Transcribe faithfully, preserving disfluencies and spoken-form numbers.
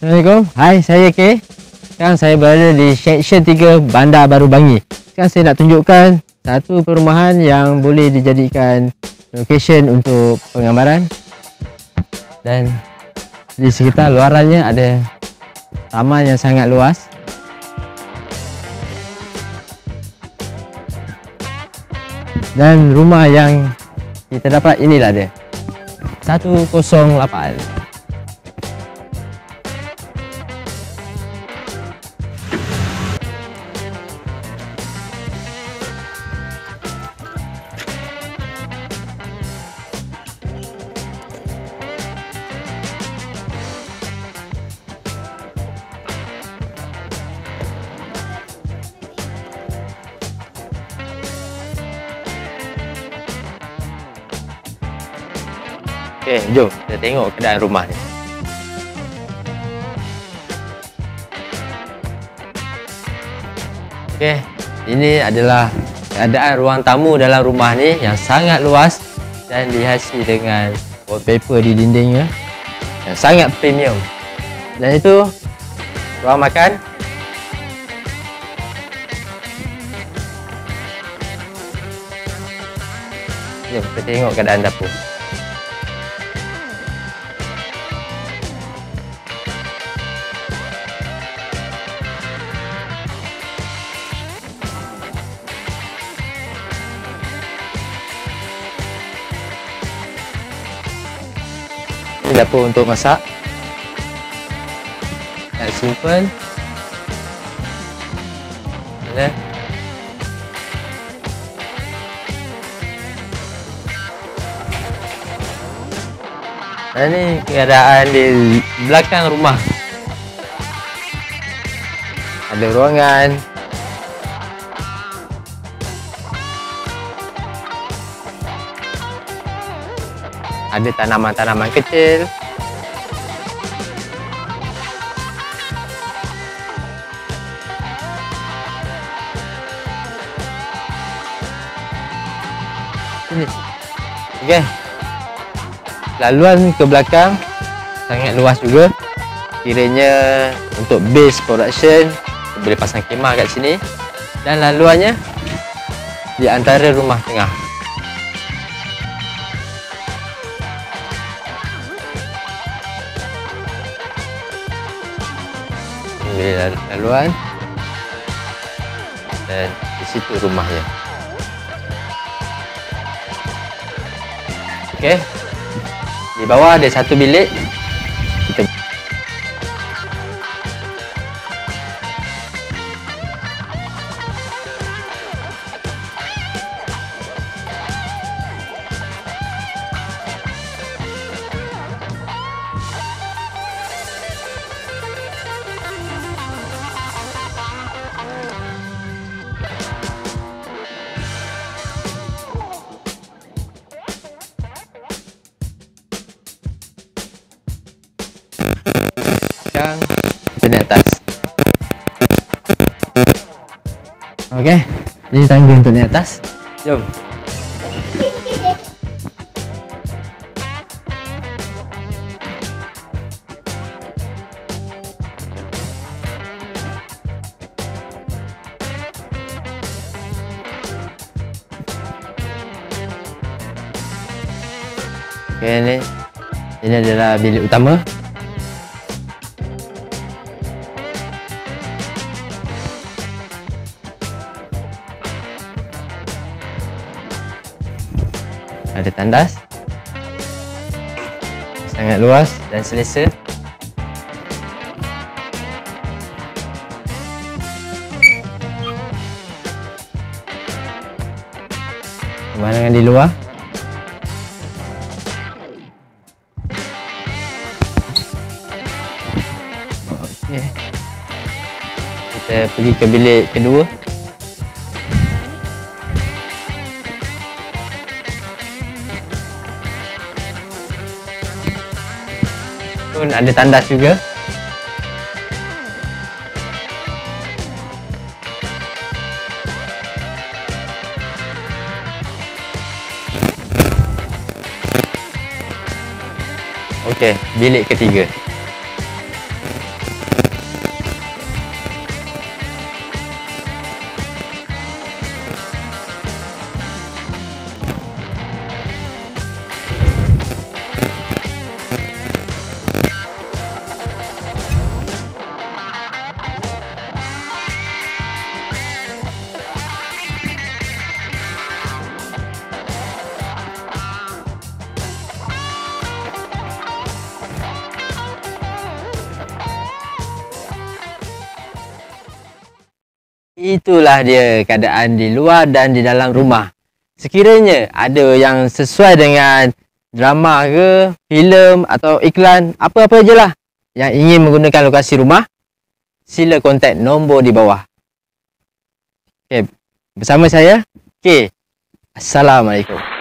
Assalamualaikum. Hai, saya K. Sekarang saya berada di Seksyen tiga Bandar Baru Bangi. Sekarang saya nak tunjukkan satu perumahan yang boleh dijadikan location untuk penggambaran. Dan di sekitar luarannya ada taman yang sangat luas. Dan rumah yang kita dapat inilah dia. seratus lapan. Okey, jom kita tengok keadaan rumah ni. Okey, ini adalah keadaan ruang tamu dalam rumah ni yang sangat luas dan dihiasi dengan wallpaper di dindingnya yang sangat premium. Dan itu ruang makan. Jom kita tengok keadaan dapur. Ini dapur untuk masak. Yang simple. Ada. Dan ini keadaan di belakang rumah. Ada ruangan. Ada tanaman-tanaman kecil. Ini. Okey. Laluan ke belakang sangat luas juga. Kiranya untuk base production boleh pasang kemah kat sini. Dan laluannya di antara rumah tengah. Ini laluan dan di situ rumahnya. Okey. Di bawah ada satu bilik. Kita kita naik atas. Okey, ini tangga untuk naik atas. Jom. Okey, ini ini adalah bilik utama. Ada tandas. Sangat luas dan selesa. Pemandangan di luar. Okey. Kita pergi ke bilik kedua. Pun ada tandas juga. Okey, bilik ketiga. Itulah dia keadaan di luar dan di dalam rumah. Sekiranya ada yang sesuai dengan drama ke, filem atau iklan, apa-apa je lah yang ingin menggunakan lokasi rumah, sila kontak nombor di bawah. Okay, bersama saya, K. Assalamualaikum.